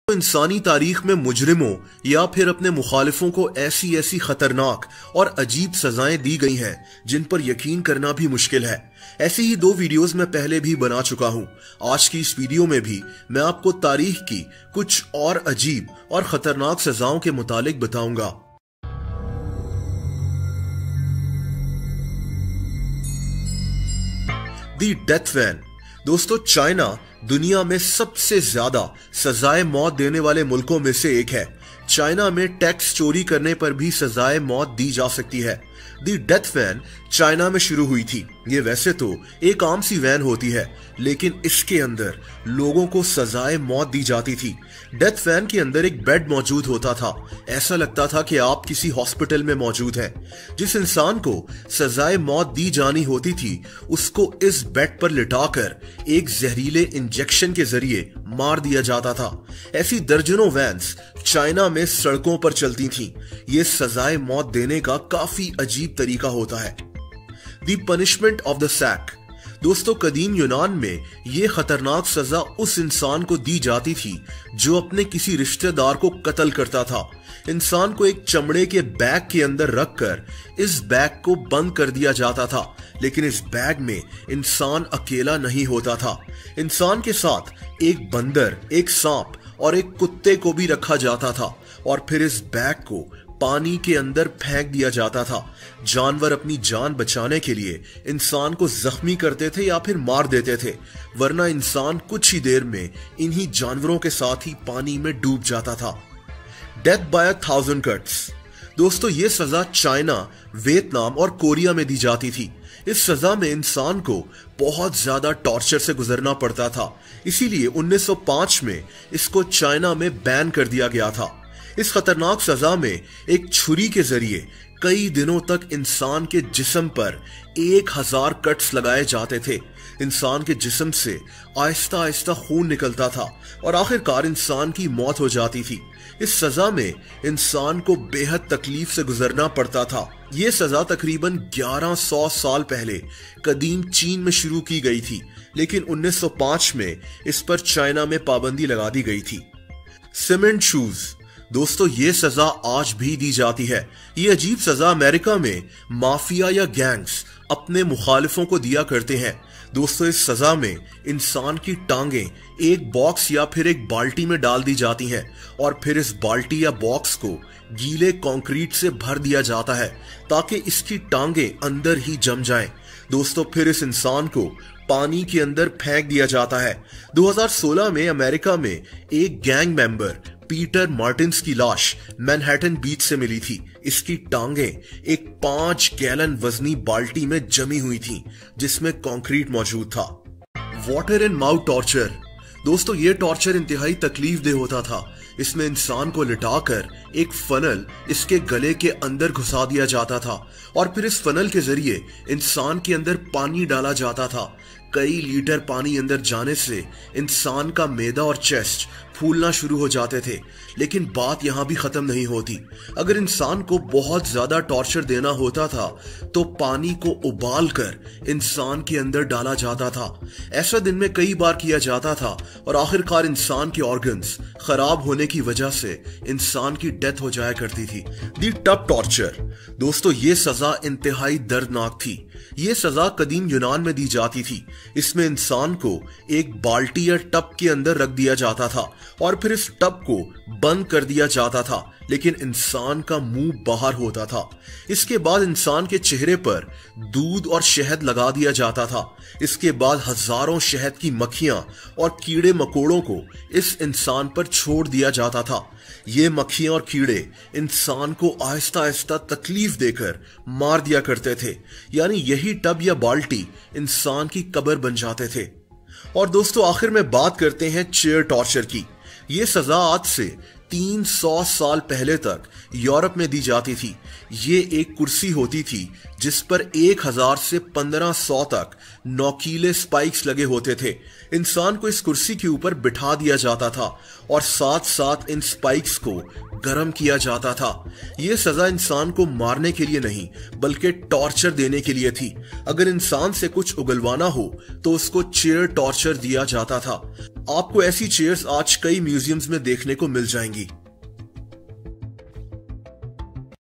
इंसानी तारीख में मुजरिमों या फिर अपने मुखालिफों को ऐसी ऐसी खतरनाक और अजीब सजाएं दी गई हैं जिन पर यकीन करना भी मुश्किल है। ऐसी ही 2 वीडियोस मैं पहले भी बना चुका हूं। आज की इस वीडियो में भी मैं आपको तारीख की कुछ और अजीब और खतरनाक सजाओं के मुतालिक बताऊंगा। The death van. दोस्तों, चाइना दुनिया में सबसे ज्यादा सजाए मौत देने वाले मुल्कों में से एक है। चाइना में टैक्स चोरी करने पर भी सजाए मौत दी जा सकती है। दी डेथ वैन चाइना में शुरू हुई थी। ये वैसे तो एक आम सी वैन होती है, लेकिन इसके अंदर लोगों को सजाए मौत दी जाती थी। डेथ वैन के अंदर एक बेड मौजूद होता था। ऐसा लगता था कि आप किसी हॉस्पिटल में मौजूद हैं। जिस इंसान को सजाए मौत दी जानी होती थी, उसको इस बेड पर लिटाकर एक जहरीले इंजेक्शन के जरिए मार दिया जाता था। ऐसी दर्जनों वैन्स चाइना में सड़कों पर चलती थीं। ये सजाए मौत देने का काफी अजीब तरीका होता है। The punishment of the sack. दोस्तों, कदीम यूनान में यह खतरनाक सजा उस इंसान को दी जाती थी जो अपने किसी रिश्तेदार को कत्ल करता था। इंसान को एक चमड़े के बैग के अंदर रखकर इस बैग को बंद कर दिया जाता था, लेकिन इस बैग में इंसान अकेला नहीं होता था। इंसान के साथ एक बंदर, एक सांप और एक कुत्ते को भी रखा जाता था और फिर इस बैग को पानी के अंदर फेंक दिया जाता था। जानवर अपनी जान बचाने के लिए इंसान को जख्मी करते थे या फिर मार देते थे, वरना इंसान कुछ ही देर में इन्हीं जानवरों के साथ ही पानी में डूब जाता था। Death by 1000 cuts. दोस्तों, ये सजा चाइना, वियतनाम और कोरिया में दी जाती थी। इस सजा में इंसान को बहुत ज्यादा टॉर्चर से गुजरना पड़ता था, इसीलिए 1905 में इसको चाइना में बैन कर दिया गया था। इस खतरनाक सजा में एक छुरी के जरिए कई दिनों तक इंसान के जिस्म पर 1000 कट्स लगाए जाते थे। इंसान के जिस्म से आहिस्ता आहिस्ता खून निकलता था और आखिरकार इंसान की मौत हो जाती थी। इस सजा में इंसान को बेहद तकलीफ से गुजरना पड़ता था। यह सजा तकरीबन 1100 साल पहले कदीम चीन में शुरू की गई थी, लेकिन 1905 में इस पर चाइना में पाबंदी लगा दी गई थी। Cement shoes. दोस्तों, ये सजा आज भी दी जाती है। ये अजीब सजा अमेरिका में माफिया या गैंग्स अपने मुखालिफों को दिया करते हैं। दोस्तों, इस सजा में इंसान की टांगें एक बॉक्स या फिर एक बाल्टी में डाल दी जाती हैं और फिर इस बाल्टी या बॉक्स को गीले कंक्रीट से भर दिया जाता है ताकि इसकी टांगें अंदर ही जम जाएं। दोस्तों, फिर इस इंसान को पानी के अंदर फेंक दिया जाता है। 2016 में अमेरिका में एक गैंग मेंबर पीटर मार्टिन्स की लाश मैनहट्टन बीच से मिली थी। इसकी टांगें एक 5 गैलन वजनी बाल्टी में जमी हुई थीं, जिसमें कंक्रीट मौजूद था। Water and mouth torture. दोस्तों, ये टॉर्चर इंतहाई तकलीफ दे होता था। इसमें इंसान को लिटाकर एक फनल इसके गले के अंदर घुसा दिया जाता था और फिर इस फनल के जरिए इंसान के अंदर पानी डाला जाता था। कई लीटर पानी अंदर जाने से इंसान का मैदा और चेस्ट फूलना शुरू हो जाते थे। लेकिन बात यहां भी खत्म नहीं होती। अगर इंसान को बहुत ज्यादा टॉर्चर देना होता था तो पानी को उबाल कर इंसान के अंदर डाला जाता था। ऐसा दिन में कई बार किया जाता था और आखिरकार इंसान के ऑर्गन्स खराब होने की वजह से इंसान की डेथ हो जाया करती थी। The tub torture. दोस्तों, ये सजा इंतहाई दर्दनाक थी। ये सजा कदीम यूनान में दी जाती थी। इसमें इंसान को एक बाल्टी या टब के अंदर रख दिया जाता था और फिर इस टब को बंद कर दिया जाता था, लेकिन इंसान का मुंह बाहर होता था। इसके बाद इंसान के चेहरे पर दूध और शहद लगा दिया जाता था। इसके बाद हजारों शहद की मक्खियां और कीड़े मकोड़ों को इस इंसान पर छोड़ दिया जाता था। ये मक्खियां और कीड़े इंसान को आहिस्ता आहिस्ता तकलीफ देकर मार दिया करते थे, यानी यही टब या बाल्टी इंसान की कब्र बन जाते थे। और दोस्तों, आखिर में बात करते हैं चेयर टॉर्चर की। यह सजा आज से 300 साल पहले तक यूरोप में दी जाती थी। ये एक कुर्सी होती थी जिस पर 1000 से 1500 तक नोकीले स्पाइक्स लगे होते थे। इंसान को इस कुर्सी के ऊपर बिठा दिया जाता था और साथ साथ इन स्पाइक्स को गर्म किया जाता था। यह सजा इंसान को मारने के लिए नहीं बल्कि टॉर्चर देने के लिए थी। अगर इंसान से कुछ उगलवाना हो तो उसको चेयर टॉर्चर दिया जाता था। आपको ऐसी चेयर्स आज कई म्यूजियम्स में देखने को मिल जाएंगी।